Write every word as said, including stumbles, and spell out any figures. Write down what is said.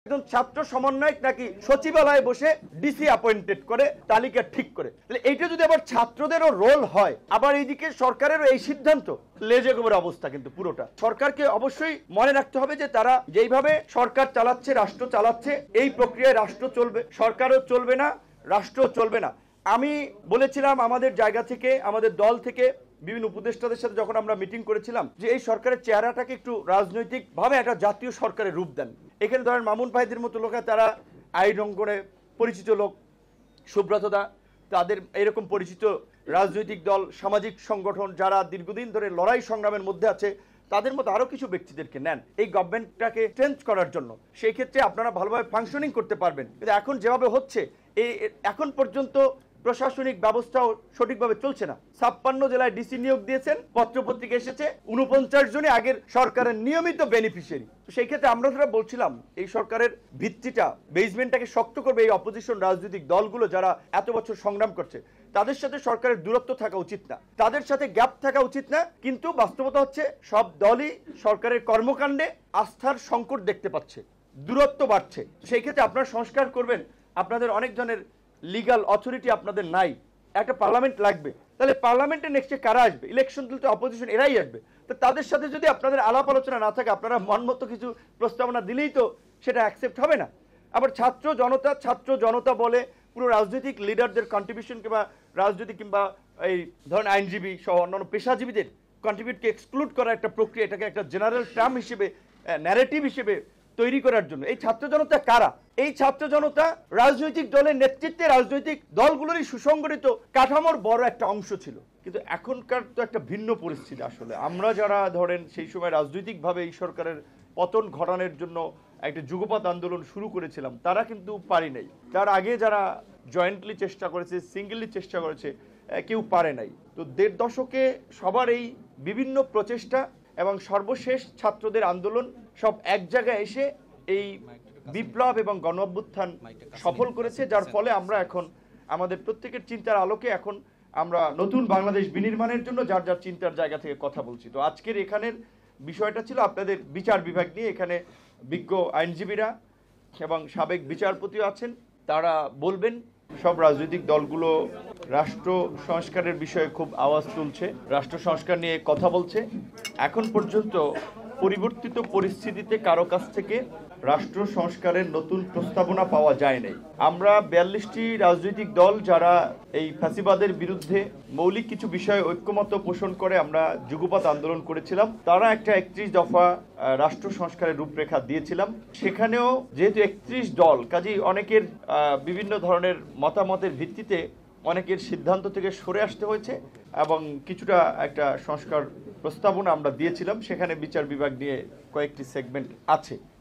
একজন ছাত্র সমন্বয়ক নাকি সচিবালয়ে বসে ডিসি অ্যাপয়েন্টেড করে তালিকা ঠিক করে, তাহলে এইটা যদি আবার ছাত্রদেরও রোল হয়, আবার এইদিকে সরকারেরও এই সিদ্ধান্ত, লেজে গোবর অবস্থা কিন্তু পুরোটা। সরকারকে অবশ্যই মনে রাখতে হবে যে তারা যেইভাবে সরকার চালাচ্ছে, রাষ্ট্র চালাচ্ছে, এই প্রক্রিয়ায় রাষ্ট্র চলবে, সরকারও চলবে না, রাষ্ট্রও চলবে না। আমি বলেছিলাম আমাদের জায়গা থেকে, আমাদের দল থেকে বিভিন্ন উপদেষ্টাদের সাথে যখন আমরা মিটিং করেছিলাম, যে এই সরকারের চেহারাটাকে একটু রাজনৈতিক ভাবে একটা জাতীয় সরকারের রূপ দেন। এখানে ধরেন মামুন ভাইদের মতো লোকেরা, তারা আইন অঙ্গনে পরিচিত লোক, সুব্রত দা, তাদের এরকম পরিচিত রাজনৈতিক দল, সামাজিক সংগঠন যারা দীর্ঘদিন ধরে লড়াই সংগ্রামের মধ্যে আছে, তাদের মতো আরো কিছু ব্যক্তিদেরকে নেন এই গভর্নমেন্টটাকে চেঞ্জ করার জন্য। সেই ক্ষেত্রে আপনারা ভালোভাবে ফাংশনিং করতে পারবেন। কিন্তু এখন যেভাবে হচ্ছে, এই এখন পর্যন্ত প্রশাসনিক ব্যবস্থাও সঠিকভাবে চলছে না। ছাপ্পান্ন জেলায় ডিসি নিয়োগ দিয়েছেন, পত্রপত্রিকা এসেছে উনপঞ্চাশ জনই আগের সরকারের নিয়মিত বেনিফিশিয়ারি। সেই ক্ষেত্রে আমরা যারা বলছিলাম এই সরকারের ভিত্তিটা, বেসমেন্টটাকে শক্ত করবে এই অপোজিশন রাজনৈতিক দলগুলো যারা এত বছর সংগ্রাম করছে, তাদের সাথে সরকারের দূরত্ব থাকা উচিত না, তাদের সাথে গ্যাপ থাকা উচিত না। কিন্তু বাস্তবতা হচ্ছে সব দলই সরকারের কর্মকাণ্ডে আস্থার সংকট দেখতে পাচ্ছে, দূরত্ব বাড়ছে। সেই ক্ষেত্রে আপনারা সংস্কার করবেন, আপনাদের অনেক জনের লিগাল অথরিটি আপনাদের নাই, একটা পার্লামেন্ট লাগবে। তাহলে পার্লামেন্টে নেক্সটে কারা আসবে? ইলেকশন দিলে তো অপোজিশন এরাই আসবে। তো তাদের সাথে যদি আপনাদের আলাপ আলোচনা না থাকে, আপনারা মনমতো কিছু প্রস্তাবনা দিলেই তো সেটা অ্যাকসেপ্ট হবে না। আবার ছাত্র জনতা ছাত্র জনতা বলে পুরো রাজনৈতিক লিডারদের কন্ট্রিবিউশন কিংবা রাজনৈতিক কিংবা এই ধরেন আইনজীবী সহ অন্যান্য পেশাজীবীদের কন্ট্রিবিউটকে এক্সক্লুড করার একটা প্রক্রিয়া, এটাকে একটা জেনারেল টার্ম হিসেবে, ন্যারেটিভ হিসেবে তৈরি করার জন্য এই ছাত্র জনতা কারা? এই ছাত্র জনতা রাজনৈতিক দলের নেতৃত্বে রাজনৈতিক দলগুলোরই সুসংগঠিত কাঠামোর বড় একটা অংশ ছিল। কিন্তু এখনকার তো একটা ভিন্ন পরিস্থিতি। আসলে আমরা যারা ধরেন সেই সময় রাজনৈতিকভাবে এই সরকারের পতন ঘটানোর জন্য একটা যুগপৎ আন্দোলন শুরু করেছিলাম, তারা কিন্তু পারি নাই। তার আগে যারা জয়েন্টলি চেষ্টা করেছে, সিঙ্গেললি চেষ্টা করেছে, কেউ পারে নাই। তো দেড় দশকে সবার এই বিভিন্ন প্রচেষ্টা এবং সর্বশেষ ছাত্রদের আন্দোলন সব এক জায়গায় এসে এই বিপ্লব এবং গণ অভ্যুত্থান সফল করেছে, যার ফলে আমরা এখন আমাদের প্রত্যেকের চিন্তার আলোকে এখন আমরা নতুন বাংলাদেশ বিনির্মাণের জন্য যার যার চিন্তার জায়গা থেকে কথা বলছি। তো আজকের এখানের বিষয়টা ছিল আপনাদের বিচার বিভাগ নিয়ে। এখানে বিজ্ঞ আইনজীবীরা এবং সাবেক বিচারপতিও আছেন, তারা বলবেন। সব রাজনৈতিক দলগুলো রাষ্ট্র সংস্কারের বিষয়ে খুব আওয়াজ তুলছে, রাষ্ট্র সংস্কার নিয়ে কথা বলছে। এখন পর্যন্ত পরিবর্তিত পরিস্থিতিতে কারো কাছ থেকে রাষ্ট্র সংস্কারের নতুন প্রস্তাবনা পাওয়া যায় নাই। আমরা বিয়াল্লিশটি রাজনৈতিক দল যারা এই ফ্যাসিবাদের বিরুদ্ধে মৌলিক কিছু বিষয়ে ঐক্যমত্য পোষণ করে আমরা যুগপৎ আন্দোলন করেছিলাম, তারা একটা একত্রিশ দফা রাষ্ট্র সংস্কারের রূপরেখা দিয়েছিলাম। সেখানেও যেহেতু একত্রিশ দল, কাজেই অনেকের বিভিন্ন ধরনের মতামতের ভিত্তিতে অনেকের সিদ্ধান্ত থেকে সরে আসতে হয়েছে এবং কিছুটা একটা সংস্কার প্রস্তাবনা আমরা দিয়েছিলাম। সেখানে বিচার বিভাগ নিয়ে কয়েকটি সেগমেন্ট আছে।